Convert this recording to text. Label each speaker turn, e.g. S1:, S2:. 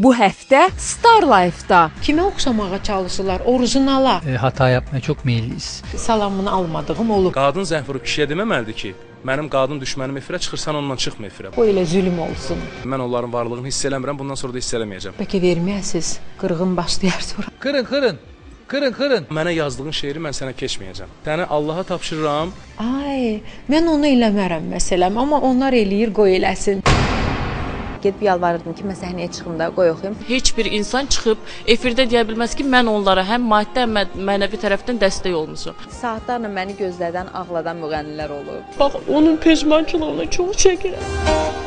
S1: bu həftə Star Life-da.
S2: Kimə oxşamağa çalışırlar? Orijinala.
S3: Hata yapmaya çok meyilliyiz.
S2: Salamını almadığım olub.
S4: Qadın zəng vurub kişiyə deməməlidir ki, mənim qadın düşmənim efirə çıxırsan ondan çıxma efirə.
S2: O elə zülm olsun.
S4: Mən onların varlığını hiss eləmirəm, bundan sonra da hiss eləməyəcəm.
S2: Bəlkə verməyəsiz, qırğın başlayar sonra.
S3: Kırın.
S4: Mənə yazdığın şeiri mən sənə keçməyəcəm. Səni Allaha tapşırıram.
S2: Ay, mən onu eləmərəm məsələm, amma onlar eləyir, qoy eləsin.
S5: Gedib yalvarırdım ki, mən səhnəyə çıxım da, qoy oxuyum.
S6: Heç bir insan çıxıb efirdə deyə bilməz ki, mən onlara həm maddi, həm mənəvi tərəfdən dəstək olmuşam.
S5: Saatlarla məni gözlərdən ağladan müğənnilər olub.
S6: Bax, onun peşmançılığını çox çəkirəm.